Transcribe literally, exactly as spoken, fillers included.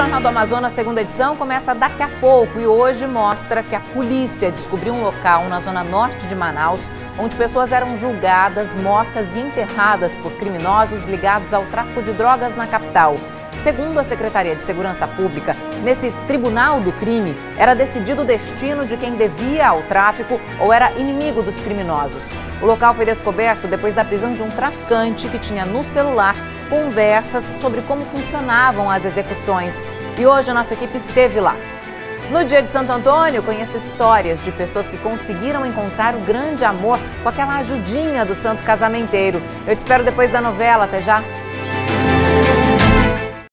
Jornal do Amazonas, segunda edição, começa daqui a pouco e hoje mostra que a polícia descobriu um local na zona norte de Manaus, onde pessoas eram julgadas, mortas e enterradas por criminosos ligados ao tráfico de drogas na capital. Segundo a Secretaria de Segurança Pública, nesse tribunal do crime, era decidido o destino de quem devia ao tráfico ou era inimigo dos criminosos. O local foi descoberto depois da prisão de um traficante que tinha no celular conversas sobre como funcionavam as execuções. E hoje a nossa equipe esteve lá. No dia de Santo Antônio, conheça histórias de pessoas que conseguiram encontrar o grande amor com aquela ajudinha do santo casamenteiro. Eu te espero depois da novela. Até já!